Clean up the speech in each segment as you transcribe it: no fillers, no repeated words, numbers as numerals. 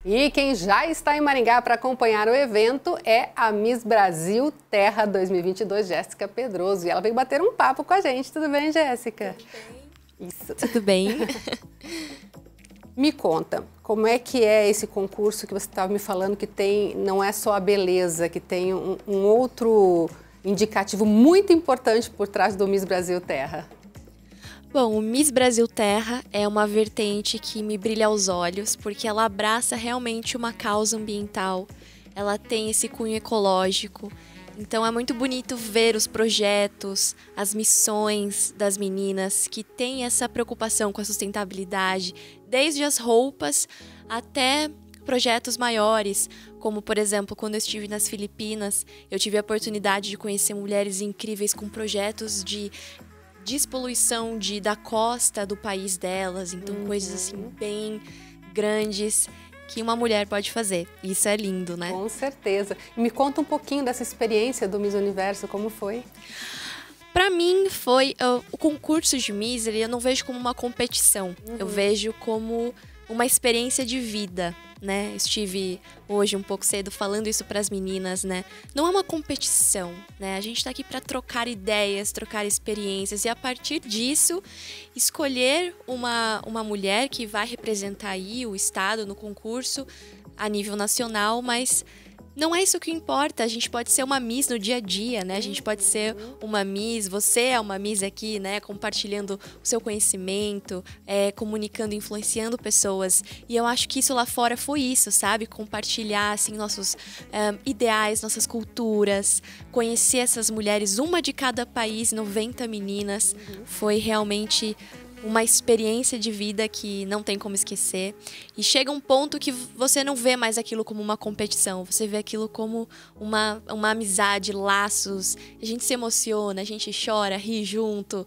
E quem já está em Maringá para acompanhar o evento é a Miss Brasil Terra 2022, Jéssica Pedroso. E ela veio bater um papo com a gente. Tudo bem, Jéssica? Tudo bem. Isso. Tudo bem. Me conta, como é que é esse concurso que você estava me falando que tem, não é só a beleza, que tem um outro indicativo muito importante por trás do Miss Brasil Terra? Bom, o Miss Brasil Terra é uma vertente que me brilha aos olhos, porque ela abraça realmente uma causa ambiental, ela tem esse cunho ecológico, então é muito bonito ver os projetos, as missões das meninas que têm essa preocupação com a sustentabilidade, desde as roupas até projetos maiores, como por exemplo, quando eu estive nas Filipinas, eu tive a oportunidade de conhecer mulheres incríveis com projetos de despoluição da costa do país delas, então coisas assim bem grandes que uma mulher pode fazer. Isso é lindo, né? Com certeza. E me conta um pouquinho dessa experiência do Miss Universo, como foi? Para mim foi o concurso de Miss, eu não vejo como uma competição, eu vejo como uma experiência de vida, né? Estive hoje um pouco cedo falando isso para as meninas, né? Não é uma competição, né? A gente está aqui para trocar ideias, trocar experiências e a partir disso escolher uma mulher que vai representar aí o estado no concurso a nível nacional, mas não é isso que importa, a gente pode ser uma Miss no dia a dia, né? A gente pode ser uma Miss, você é uma Miss aqui, né? Compartilhando o seu conhecimento, comunicando, influenciando pessoas. E eu acho que isso lá fora foi isso, sabe? Compartilhar, assim, nossos ideais, nossas culturas, conhecer essas mulheres, uma de cada país, 90 meninas. Foi realmente uma experiência de vida que não tem como esquecer. E chega um ponto que você não vê mais aquilo como uma competição, você vê aquilo como uma amizade, laços. A gente se emociona, a gente chora, ri junto.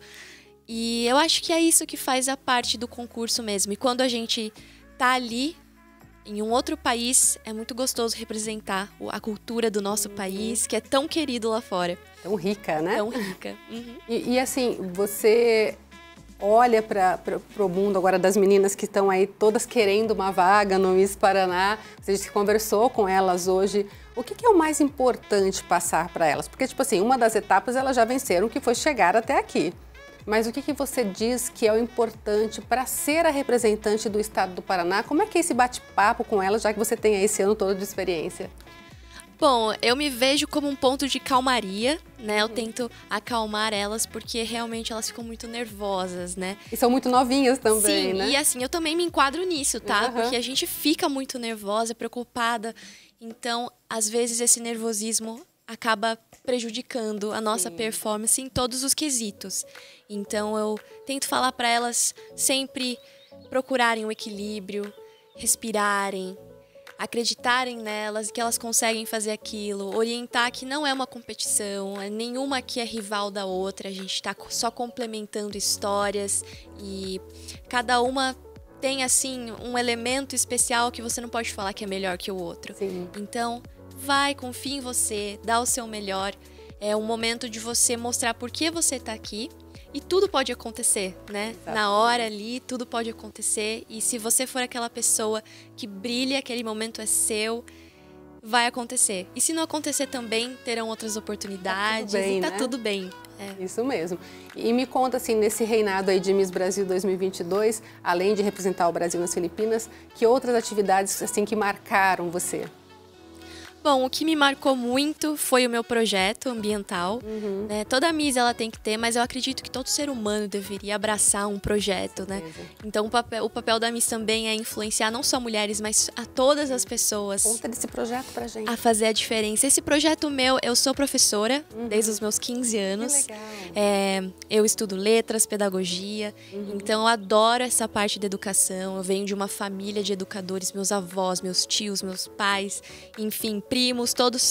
E eu acho que é isso que faz a parte do concurso mesmo. E quando a gente tá ali, em um outro país, é muito gostoso representar a cultura do nosso país, que é tão querido lá fora. Tão rica, né? Tão rica. E assim, você olha para o mundo agora das meninas que estão aí todas querendo uma vaga no Miss Paraná, você disse que conversou com elas hoje. O que é o mais importante passar para elas? Porque, tipo assim, uma das etapas elas já venceram, que foi chegar até aqui. Mas o que você diz que é o importante para ser a representante do estado do Paraná? Como é que é esse bate-papo com elas, já que você tem aí esse ano todo de experiência? Bom, eu me vejo como um ponto de calmaria, né? Eu tento acalmar elas porque realmente elas ficam muito nervosas, né? E são muito novinhas também, Sim, né? E assim, eu também me enquadro nisso, tá? Porque a gente fica muito nervosa, preocupada. Então, às vezes esse nervosismo acaba prejudicando a nossa performance em todos os quesitos. Então, eu tento falar para elas sempre procurarem o equilíbrio, respirarem, acreditarem nelas, que elas conseguem fazer aquilo, orientar que não é uma competição, nenhuma aqui é rival da outra, a gente está só complementando histórias e cada uma tem, assim, um elemento especial que você não pode falar que é melhor que o outro. Sim. Então, vai, confia em você, dá o seu melhor, é um momento de você mostrar por que você está aqui. E tudo pode acontecer, né? Exato. Na hora ali, tudo pode acontecer. E se você for aquela pessoa que brilha, aquele momento é seu, vai acontecer. E se não acontecer também, terão outras oportunidades. Tá tudo bem, e tá né? tudo bem. Isso mesmo. E me conta, assim, nesse reinado aí de Miss Brasil 2022, além de representar o Brasil nas Filipinas, que outras atividades, assim, que marcaram você? Bom, o que me marcou muito foi o meu projeto ambiental. Né? Toda Miss ela tem que ter, mas eu acredito que todo ser humano deveria abraçar um projeto, né? Então o papel da Miss também é influenciar não só mulheres, mas a todas as pessoas. Conta desse projeto pra gente. A fazer a diferença. Esse projeto meu, eu sou professora desde os meus 15 anos. Que legal. Eu estudo letras, pedagogia, então eu adoro essa parte da educação. Eu venho de uma família de educadores, meus avós, meus tios, meus pais, enfim, primos, todos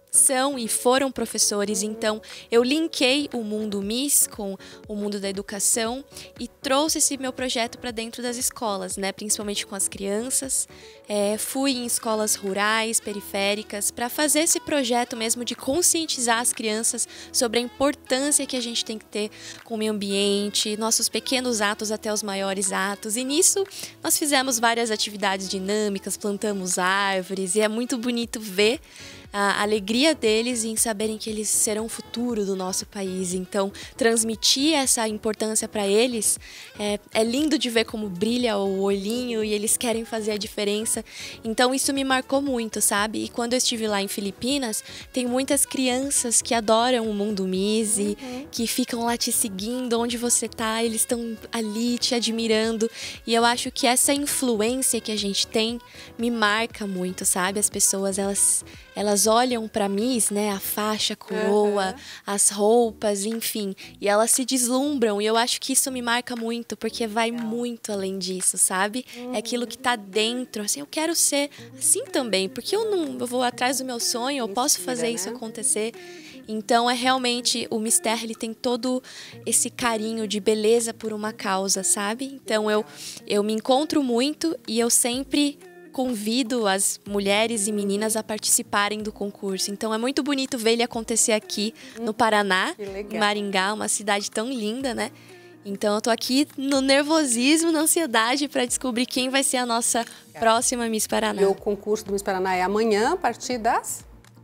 são e foram professores, então eu linkei o mundo Miss com o mundo da educação e trouxe esse meu projeto para dentro das escolas, né? Principalmente com as crianças. Fui em escolas rurais, periféricas, para fazer esse projeto mesmo de conscientizar as crianças sobre a importância que a gente tem que ter com o meio ambiente, nossos pequenos atos até os maiores atos. E nisso nós fizemos várias atividades dinâmicas, plantamos árvores e é muito bonito ver a alegria deles em saberem que eles serão o futuro do nosso país. Então, transmitir essa importância para eles é lindo de ver como brilha o olhinho e eles querem fazer a diferença. Então, isso me marcou muito, sabe? E quando eu estive lá em Filipinas, tem muitas crianças que adoram o mundo Miss, que ficam lá te seguindo onde você tá, eles estão ali te admirando. E eu acho que essa influência que a gente tem me marca muito, sabe? As pessoas, elas olham para Miss, né, a faixa, a coroa, as roupas, enfim, e elas se deslumbram, e eu acho que isso me marca muito, porque vai muito além disso, sabe? É aquilo que tá dentro, assim, eu quero ser assim também, porque eu vou atrás do meu sonho, eu posso fazer isso acontecer. Então, realmente, o Miss Terra, ele tem todo esse carinho de beleza por uma causa, sabe? Então, eu me encontro muito e eu sempre convido as mulheres e meninas a participarem do concurso. Então é muito bonito ver ele acontecer aqui no Paraná, em Maringá, uma cidade tão linda, né? Então eu tô aqui no nervosismo, na ansiedade para descobrir quem vai ser a nossa próxima Miss Paraná. E o concurso do Miss Paraná é amanhã, a partir das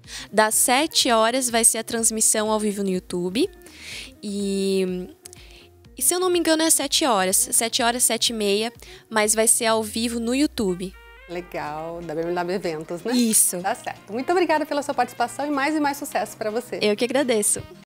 7 horas vai ser a transmissão ao vivo no YouTube. E se eu não me engano é 7 horas, 7h, mas vai ser ao vivo no YouTube. Legal, da BMW Eventos, né? Isso. Tá certo. Muito obrigada pela sua participação e mais sucesso para você. Eu que agradeço.